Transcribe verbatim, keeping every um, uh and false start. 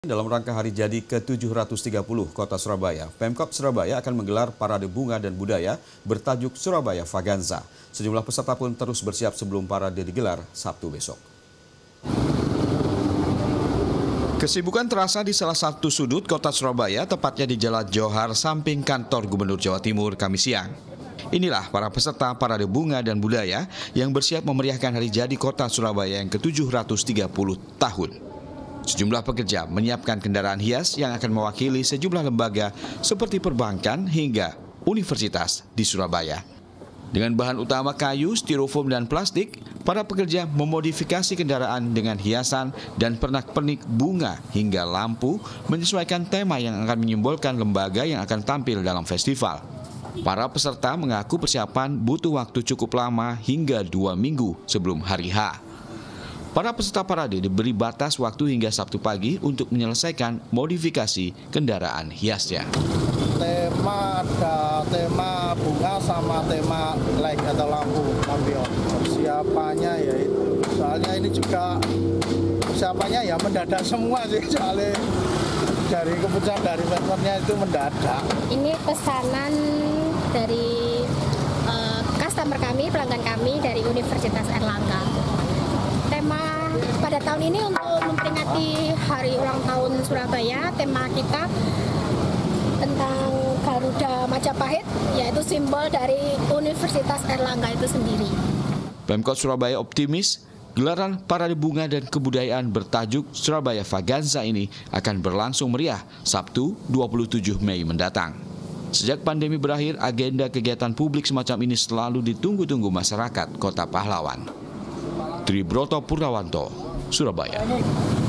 Dalam rangka hari jadi ke tujuh ratus tiga puluh Kota Surabaya, Pemkot Surabaya akan menggelar Parade Bunga dan Budaya bertajuk Surabaya Vaganza. Sejumlah peserta pun terus bersiap sebelum parade digelar Sabtu besok. Kesibukan terasa di salah satu sudut Kota Surabaya, tepatnya di Jalan Johar samping kantor Gubernur Jawa Timur Kamis siang. Inilah para peserta Parade Bunga dan Budaya yang bersiap memeriahkan hari jadi Kota Surabaya yang ke tujuh ratus tiga puluh tahun. Sejumlah pekerja menyiapkan kendaraan hias yang akan mewakili sejumlah lembaga seperti perbankan hingga universitas di Surabaya. Dengan bahan utama kayu, styrofoam, dan plastik, para pekerja memodifikasi kendaraan dengan hiasan dan pernak-pernik bunga hingga lampu menyesuaikan tema yang akan menyimbolkan lembaga yang akan tampil dalam festival. Para peserta mengaku persiapan butuh waktu cukup lama hingga dua minggu sebelum hari H. Para peserta parade diberi batas waktu hingga Sabtu pagi untuk menyelesaikan modifikasi kendaraan hiasnya. Tema ada tema bunga sama tema light atau lampu lampion. Persiapannya ya itu, soalnya ini juga persiapannya ya mendadak semua sih, soalnya dari keputusan dari Pemkotnya itu mendadak. Ini pesanan dari uh, customer kami, pelanggan kami dari Universitas Airlangga. Tema pada tahun ini untuk memperingati hari ulang tahun Surabaya, tema kita tentang Garuda Majapahit, yaitu simbol dari Universitas Airlangga itu sendiri. Pemkot Surabaya optimis gelaran Parade Bunga dan Kebudayaan bertajuk Surabaya Vaganza ini akan berlangsung meriah Sabtu dua puluh tujuh Mei mendatang. Sejak pandemi berakhir, agenda kegiatan publik semacam ini selalu ditunggu-tunggu masyarakat Kota Pahlawan. Tribroto Purnawanto, Surabaya.